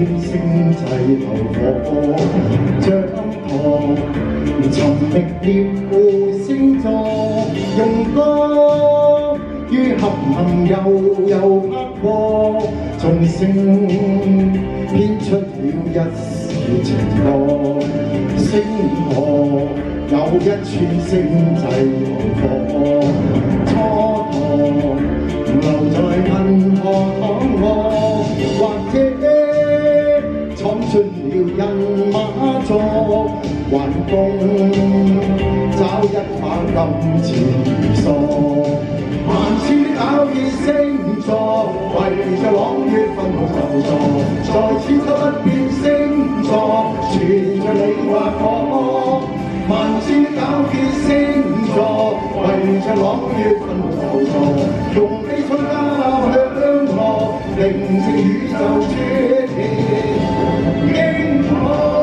星際流火，掌舵尋覓了星座，用歌於黑暗悠拍過，眾星編出了一絲情歌，星河有一串星際流火，蹉跎留在銀河躺臥，或者闖進了人馬座，還共找一把金錢鎖。萬千的糾結星座，圍着朗月分毫就座，在千秋不變星座，傳着你或我。萬千的糾結星座，圍着朗月分毫就座，用悲春交響樂，寧靜宇宙傳奇英雄。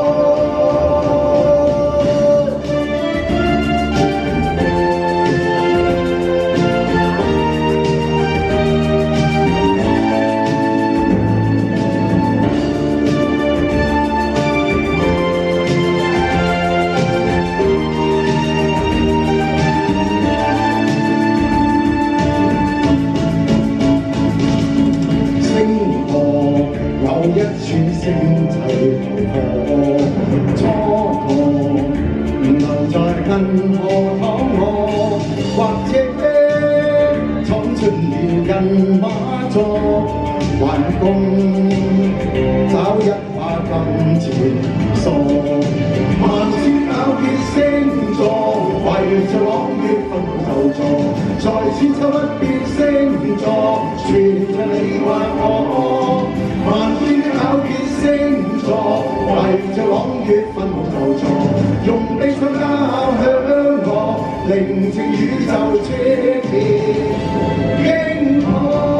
一串星際流火，蹉跎留在銀河躺臥，或者闖進了人馬座，還共找一把金錢鎖。萬千糾結星座，圍着朗月分毫就座，在千秋不變星座，傳着你或我。萬千的糾結星座，圍着朗月分毫就座，用悲春交響樂，寧靜宇宙傳奇英雄。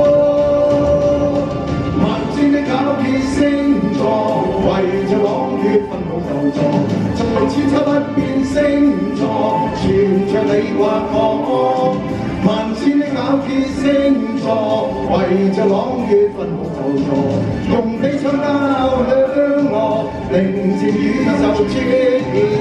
萬千的糾結星座，圍着朗月分毫就座，在千秋不變星座，傳着你或我。萬千的糾結星座，圍着朗月分毫就座，用悲春交響樂，寧靜宇宙傳奇。